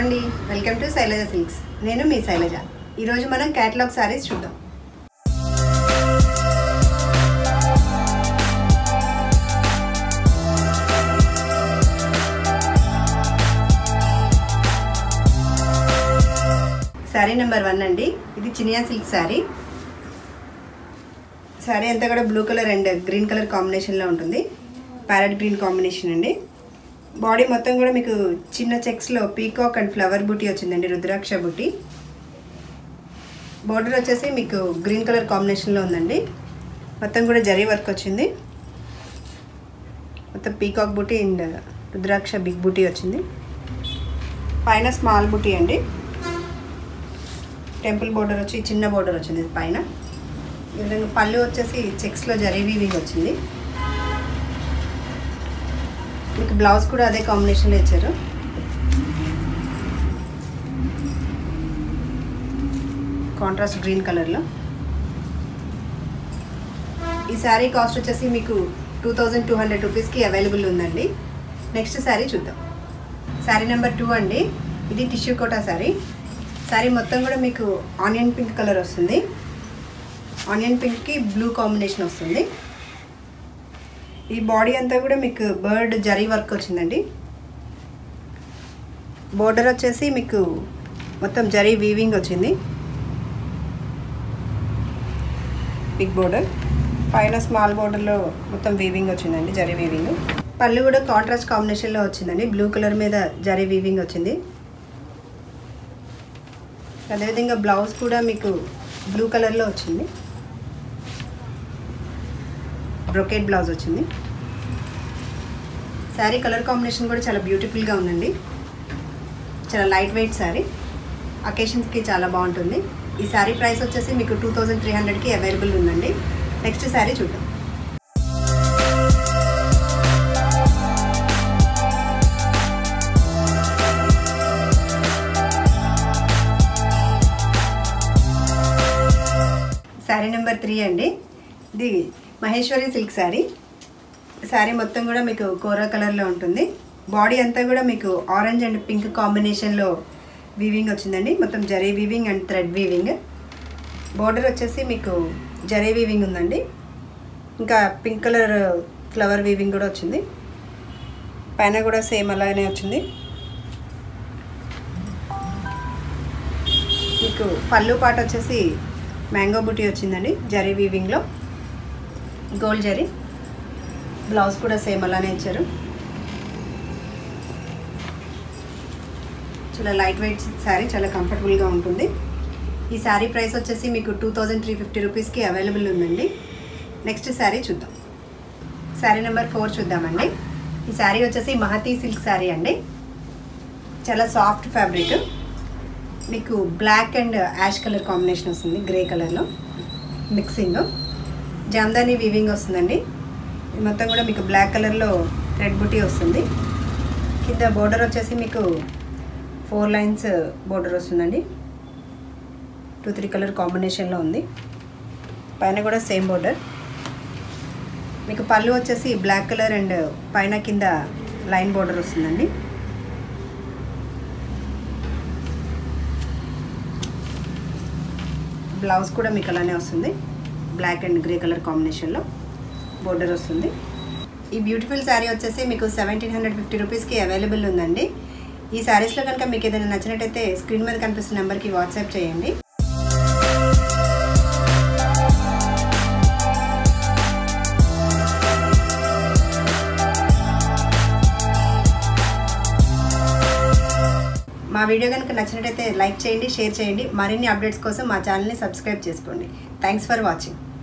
అండి, welcome to Shailaja silks. నేను మీ శైలజ. ఈరోజు మనం క్యాటలాగ్ సారీస్ చూద్దాం. శారీ నెంబర్ 1 అండి. ఇది చినియా సిల్క్ శారీ. శారీ అంతా కూడా blue colour and green colour కాంబినేషన్లో ఉంటుంది. ప్యారెట్ గ్రీన్ కాంబినేషన్ అండి. బాడీ మొత్తం కూడా మీకు చిన్న చెక్స్లో పీకాక్ అండ్ ఫ్లవర్ బూటీ వచ్చిందండి, రుద్రాక్ష బూటీ. బార్డర్ వచ్చేసి మీకు గ్రీన్ కలర్ కాంబినేషన్లో ఉందండి. మొత్తం కూడా జరీ వర్క్ వచ్చింది. మొత్తం peacock buti and rudraksha big buti వచ్చింది. పైన స్మాల్ బూటీ అండి. టెంపుల్ బోర్డర్ వచ్చి చిన్న బోర్డర్ వచ్చింది పైన. ఈ విధంగా పళ్ళు వచ్చేసి చెక్స్లో జరీ వీవింగ్ వచ్చింది. మీకు బ్లౌజ్ కూడా అదే కాంబినేషన్లో ఇచ్చారు. కాంట్రాస్ట్ గ్రీన్ కలర్లో. ఈ శారీ కాస్ట్ వచ్చేసి మీకు 2200 రూపీస్కి అవైలబుల్ ఉందండి. నెక్స్ట్ శారీ చూద్దాం. శారీ నెంబర్ 2 అండి. ఇది టిష్యూ కోటా శారీ. శారీ మొత్తం కూడా మీకు ఆనియన్ పింక్ కలర్ వస్తుంది. ఆనియన్ పింక్కి బ్లూ కాంబినేషన్ వస్తుంది. ఈ బాడీ అంతా కూడా మీకు బర్డ్ జరీ వర్క్ వచ్చిందండి. బోర్డర్ వచ్చేసి మీకు మొత్తం జరీ వీవింగ్ వచ్చింది. బిగ్ బోర్డర్ పైన స్మాల్ బోర్డర్లో మొత్తం వీవింగ్ వచ్చిందండి, జరీ వీవింగ్. పళ్ళు కూడా కాంట్రాస్ట్ కాంబినేషన్లో వచ్చిందండి. బ్లూ కలర్ మీద జరీ వీవింగ్ వచ్చింది. అదేవిధంగా బ్లౌజ్ కూడా మీకు బ్లూ కలర్లో వచ్చింది. బ్రొకేట్ బ్లౌజ్ వచ్చింది. శారీ కలర్ కాంబినేషన్ కూడా చాలా బ్యూటిఫుల్గా ఉందండి. చాలా లైట్ వెయిట్ శారీ. అకేషన్స్కి చాలా బాగుంటుంది. ఈ శారీ ప్రైస్ వచ్చేసి మీకు 2300కి అవైలబుల్ ఉందండి. నెక్స్ట్ శారీ చూద్దాం. శారీ నెంబర్ 3 అండి. ఇది మహేశ్వరి సిల్క్ శారీ. శారీ మొత్తం కూడా మీకు కోరా కలర్లో ఉంటుంది. బాడీ అంతా కూడా మీకు ఆరెంజ్ అండ్ పింక్ కాంబినేషన్లో వీవింగ్ వచ్చిందండి. మొత్తం zari weaving and thread weaving. Border వచ్చేసి మీకు జరీ వీవింగ్ ఉందండి. ఇంకా పింక్ కలర్ ఫ్లవర్ వీవింగ్ కూడా వచ్చింది. పైన కూడా సేమ్ అలానే వచ్చింది. మీకు పళ్ళు పాట వచ్చేసి మ్యాంగో బూటీ వచ్చిందండి, జరీ వీవింగ్లో గోల్డ్ జరీ. బ్లౌజ్ కూడా సేమ్ అలానే ఇచ్చారు. చాలా లైట్ వెయిట్ శారీ, చాలా కంఫర్టబుల్గా ఉంటుంది. ఈ శారీ ప్రైస్ వచ్చేసి మీకు 2350 రూపీస్కి అవైలబుల్ ఉందండి. నెక్స్ట్ శారీ చూద్దాం. శారీ నెంబర్ 4 చూద్దామండి. ఈ శారీ వచ్చేసి మహతి సిల్క్ శారీ అండి. చాలా సాఫ్ట్ ఫ్యాబ్రిక్. మీకు black and ash colour combination వస్తుంది, గ్రే కలర్లో మిక్సింగ్. జామ్దాని వీవింగ్ వస్తుందండి. మొత్తం కూడా మీకు బ్లాక్ కలర్లో రెడ్ బుటీ వస్తుంది. కింద బోర్డర్ వచ్చేసి మీకు 4 లైన్స్ బోర్డర్ వస్తుందండి. 2-3 కలర్ కాంబినేషన్లో ఉంది. పైన కూడా సేమ్ బోర్డర్. మీకు పళ్ళు వచ్చేసి బ్లాక్ కలర్ అండ్ పైన కింద లైన్ బోర్డర్ వస్తుందండి. బ్లౌజ్ కూడా మీకు అలానే వస్తుంది. బ్లాక్ అండ్ గ్రే కలర్ కాంబినేషన్లో బోర్డర్ వస్తుంది. ఈ బ్యూటిఫుల్ శారీ వచ్చేసి మీకు 1750 రూపీస్కి అవైలబుల్ ఉందండి. ఈ శారీస్లో కనుక మీకు ఏదైనా నచ్చినట్టయితే స్క్రీన్ మీద కనిపిస్తున్న నెంబర్కి వాట్సాప్ చేయండి. మా వీడియో కనుక నచ్చినట్టయితే లైక్ చేయండి, షేర్ చేయండి. మరిన్ని అప్డేట్స్ కోసం మా ఛానల్ని సబ్స్క్రైబ్ చేసుకోండి. Thanks for watching.